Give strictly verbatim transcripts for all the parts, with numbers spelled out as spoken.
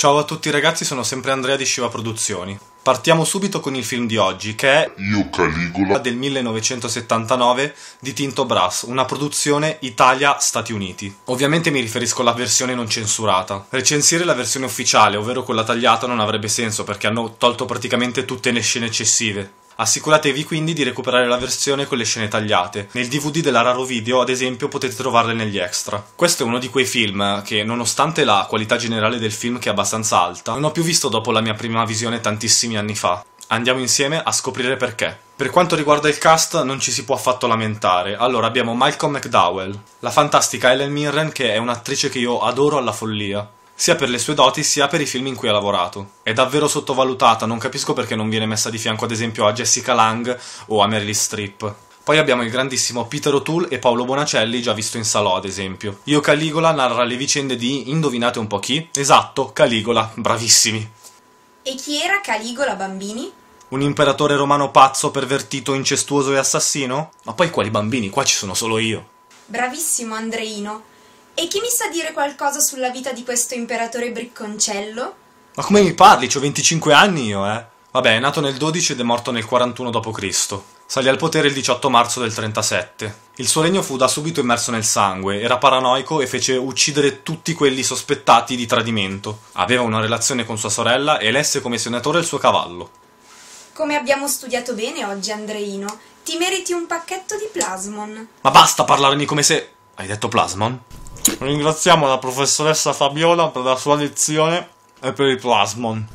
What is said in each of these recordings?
Ciao a tutti ragazzi, sono sempre Andrea di Shiva Produzioni. Partiamo subito con il film di oggi, che è Io Caligola del millenovecentosettantanove di Tinto Brass, una produzione Italia-Stati Uniti. Ovviamente mi riferisco alla versione non censurata. Recensire la versione ufficiale, ovvero quella tagliata, non avrebbe senso perché hanno tolto praticamente tutte le scene eccessive. Assicuratevi quindi di recuperare la versione con le scene tagliate. Nel D V D della Raro Video, ad esempio, potete trovarle negli extra. Questo è uno di quei film che, nonostante la qualità generale del film che è abbastanza alta, non ho più visto dopo la mia prima visione tantissimi anni fa. Andiamo insieme a scoprire perché. Per quanto riguarda il cast non ci si può affatto lamentare. Allora abbiamo Malcolm McDowell, la fantastica Helen Mirren, che è un'attrice che io adoro alla follia, sia per le sue doti sia per i film in cui ha lavorato. È davvero sottovalutata, non capisco perché non viene messa di fianco ad esempio a Jessica Lange o a Meryl Streep. Poi abbiamo il grandissimo Peter O'Toole e Paolo Bonacelli, già visto in Salò ad esempio. Io Caligola narra le vicende di, indovinate un po' chi? Esatto, Caligola, bravissimi. E chi era Caligola, bambini? Un imperatore romano pazzo, pervertito, incestuoso e assassino? Ma poi quali bambini? Qua ci sono solo io. Bravissimo Andreino. E chi mi sa dire qualcosa sulla vita di questo imperatore bricconcello? Ma come mi parli? C'ho venticinque anni io, eh? Vabbè, è nato nel dodici ed è morto nel quarantuno dopo Cristo Salì al potere il diciotto marzo del trentasette. Il suo regno fu da subito immerso nel sangue, era paranoico e fece uccidere tutti quelli sospettati di tradimento. Aveva una relazione con sua sorella e elesse come senatore il suo cavallo. Come abbiamo studiato bene oggi, Andreino, ti meriti un pacchetto di plasmon. Ma basta parlarmi come se... Hai detto plasmon? Ringraziamo la professoressa Fabiola per la sua lezione e per il plasmon.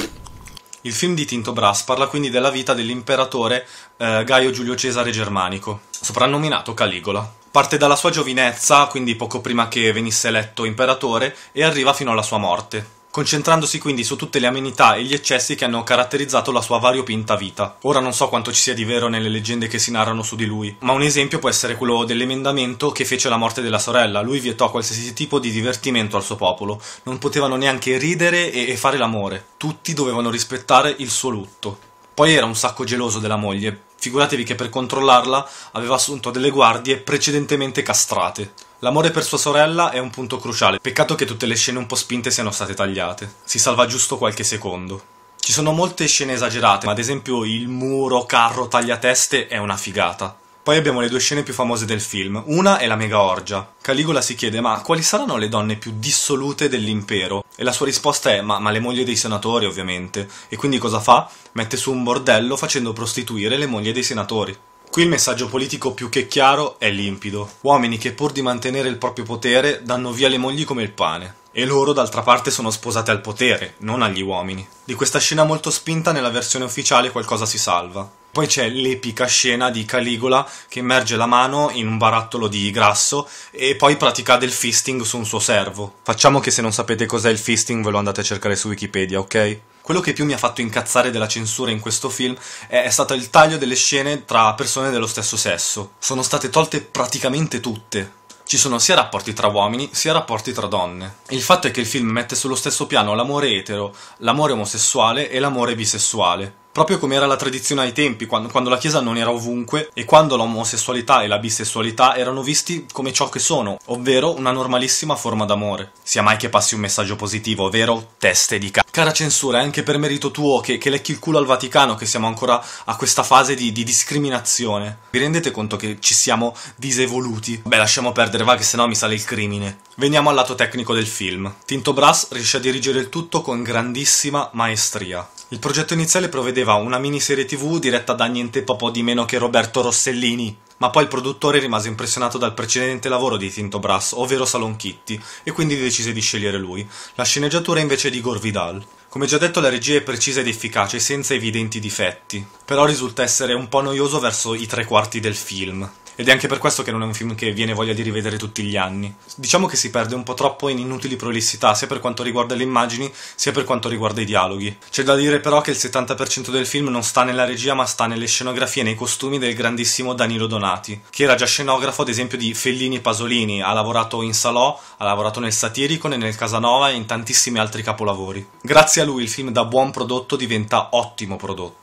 Il film di Tinto Brass parla quindi della vita dell'imperatore eh, Gaio Giulio Cesare Germanico, soprannominato Caligola. Parte dalla sua giovinezza, quindi poco prima che venisse eletto imperatore, e arriva fino alla sua morte, concentrandosi quindi su tutte le amenità e gli eccessi che hanno caratterizzato la sua variopinta vita. Ora non so quanto ci sia di vero nelle leggende che si narrano su di lui, ma un esempio può essere quello dell'emendamento che fece la morte della sorella. Lui vietò qualsiasi tipo di divertimento al suo popolo, non potevano neanche ridere e, e fare l'amore, tutti dovevano rispettare il suo lutto. Poi era un sacco geloso della moglie, figuratevi che per controllarla aveva assunto delle guardie precedentemente castrate. L'amore per sua sorella è un punto cruciale, peccato che tutte le scene un po' spinte siano state tagliate. Si salva giusto qualche secondo. Ci sono molte scene esagerate, ma ad esempio il muro, carro, tagliateste è una figata. Poi abbiamo le due scene più famose del film. Una è la mega orgia. Caligola si chiede ma quali saranno le donne più dissolute dell'impero? E la sua risposta è ma, ma le mogli dei senatori ovviamente. E quindi cosa fa? Mette su un bordello facendo prostituire le mogli dei senatori. Qui il messaggio politico più che chiaro è limpido. Uomini che pur di mantenere il proprio potere danno via le mogli come il pane. E loro d'altra parte sono sposate al potere, non agli uomini. Di questa scena molto spinta nella versione ufficiale qualcosa si salva. Poi c'è l'epica scena di Caligola che immerge la mano in un barattolo di grasso e poi pratica del fisting su un suo servo. Facciamo che se non sapete cos'è il fisting ve lo andate a cercare su Wikipedia, ok? Quello che più mi ha fatto incazzare della censura in questo film è stato il taglio delle scene tra persone dello stesso sesso. Sono state tolte praticamente tutte. Ci sono sia rapporti tra uomini, sia rapporti tra donne. Il fatto è che il film mette sullo stesso piano l'amore etero, l'amore omosessuale e l'amore bisessuale. Proprio come era la tradizione ai tempi, quando, quando la Chiesa non era ovunque e quando l'omosessualità e la bisessualità erano visti come ciò che sono, ovvero una normalissima forma d'amore. Sia mai che passi un messaggio positivo, vero? Teste di c***o. Cara censura, è anche per merito tuo che, che lecchi il culo al Vaticano che siamo ancora a questa fase di, di discriminazione. Vi rendete conto che ci siamo disevoluti? Beh, lasciamo perdere, va che sennò mi sale il crimine. Veniamo al lato tecnico del film. Tinto Brass riesce a dirigere il tutto con grandissima maestria. Il progetto iniziale prevedeva una miniserie tivù diretta da niente po' di meno che Roberto Rossellini, ma poi il produttore rimase impressionato dal precedente lavoro di Tinto Brass, ovvero Salon Kitty, e quindi decise di scegliere lui. La sceneggiatura invece è di Gore Vidal. Come già detto, la regia è precisa ed efficace, senza evidenti difetti, però risulta essere un po' noioso verso i tre quarti del film. Ed è anche per questo che non è un film che viene voglia di rivedere tutti gli anni. Diciamo che si perde un po' troppo in inutili prolissità, sia per quanto riguarda le immagini, sia per quanto riguarda i dialoghi. C'è da dire però che il settanta per cento del film non sta nella regia, ma sta nelle scenografie e nei costumi del grandissimo Danilo Donati, che era già scenografo ad esempio di Fellini e Pasolini, ha lavorato in Salò, ha lavorato nel Satiricon e nel Casanova e in tantissimi altri capolavori. Grazie a lui il film da buon prodotto diventa ottimo prodotto.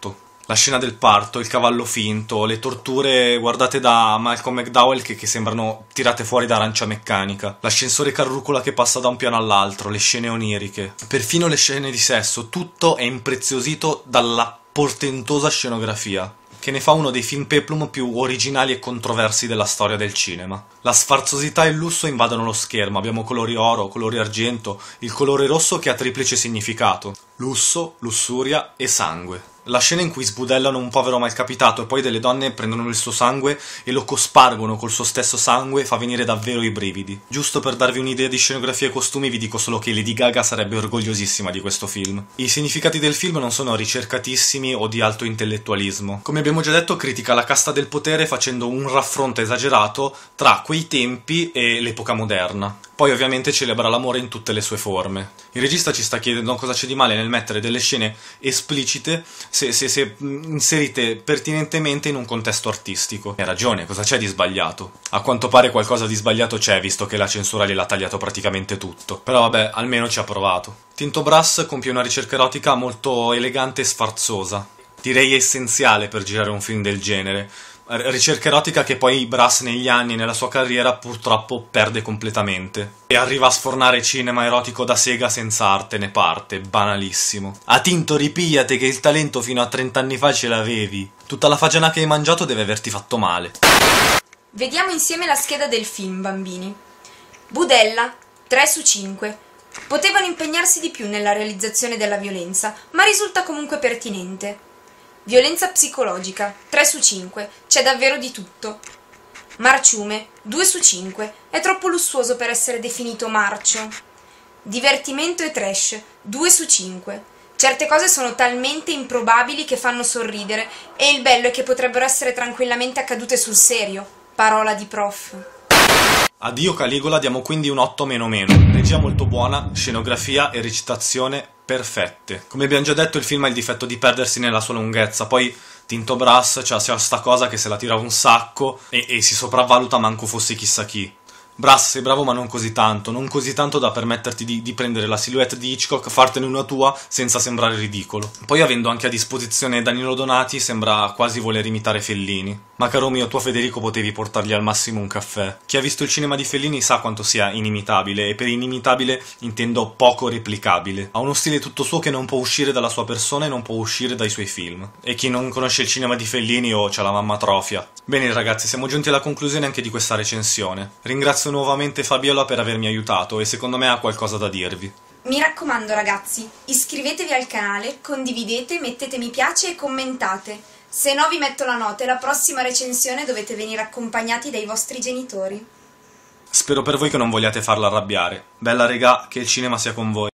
La scena del parto, il cavallo finto, le torture guardate da Malcolm McDowell che, che sembrano tirate fuori da Arancia Meccanica, l'ascensore carrucola che passa da un piano all'altro, le scene oniriche, perfino le scene di sesso, tutto è impreziosito dalla portentosa scenografia, che ne fa uno dei film peplum più originali e controversi della storia del cinema. La sfarzosità e il lusso invadono lo schermo, abbiamo colori oro, colori argento, il colore rosso che ha triplice significato: lusso, lussuria e sangue. La scena in cui sbudellano un povero malcapitato e poi delle donne prendono il suo sangue e lo cospargono col suo stesso sangue fa venire davvero i brividi. Giusto per darvi un'idea di scenografia e costumi vi dico solo che Lady Gaga sarebbe orgogliosissima di questo film. I significati del film non sono ricercatissimi o di alto intellettualismo. Come abbiamo già detto, critica la casta del potere facendo un raffronto esagerato tra quei tempi e l'epoca moderna. Poi ovviamente celebra l'amore in tutte le sue forme. Il regista ci sta chiedendo cosa c'è di male nel mettere delle scene esplicite se, se, se inserite pertinentemente in un contesto artistico. Hai ragione, cosa c'è di sbagliato? A quanto pare qualcosa di sbagliato c'è, visto che la censura gliel'ha tagliato praticamente tutto. Però vabbè, almeno ci ha provato. Tinto Brass compie una ricerca erotica molto elegante e sfarzosa. Direi essenziale per girare un film del genere. Ricerca erotica che poi Brass negli anni nella sua carriera purtroppo perde completamente e arriva a sfornare cinema erotico da sega senza arte né parte, banalissimo. A Tinto, ripigliate che il talento fino a trent'anni fa ce l'avevi. Tutta la fagiana che hai mangiato deve averti fatto male. Vediamo insieme la scheda del film, bambini. Budella, tre su cinque. Potevano impegnarsi di più nella realizzazione della violenza, ma risulta comunque pertinente. Violenza psicologica, tre su cinque, c'è davvero di tutto. Marciume, due su cinque, è troppo lussuoso per essere definito marcio. Divertimento e trash, due su cinque. Certe cose sono talmente improbabili che fanno sorridere e il bello è che potrebbero essere tranquillamente accadute sul serio. Parola di prof. Addio Caligola diamo quindi un otto meno meno. Regia molto buona, scenografia e recitazione perfette. Come abbiamo già detto, il film ha il difetto di perdersi nella sua lunghezza, poi Tinto Brass c'ha cioè, sta cosa che se la tira un sacco e, e si sopravvaluta manco fossi chissà chi. Brass, sei bravo ma non così tanto, non così tanto da permetterti di, di prendere la silhouette di Hitchcock, fartene una tua senza sembrare ridicolo. Poi avendo anche a disposizione Danilo Donati sembra quasi voler imitare Fellini. Ma caro mio, tu a Federico potevi portargli al massimo un caffè. Chi ha visto il cinema di Fellini sa quanto sia inimitabile, e per inimitabile intendo poco replicabile. Ha uno stile tutto suo che non può uscire dalla sua persona e non può uscire dai suoi film. E chi non conosce il cinema di Fellini o c'ha la mamma atrofia. Bene ragazzi, siamo giunti alla conclusione anche di questa recensione. Ringrazio nuovamente Fabiola per avermi aiutato e secondo me ha qualcosa da dirvi. Mi raccomando ragazzi, iscrivetevi al canale, condividete, mettete mi piace e commentate. Se no vi metto la nota e la prossima recensione dovete venire accompagnati dai vostri genitori. Spero per voi che non vogliate farla arrabbiare. Bella regà, che il cinema sia con voi.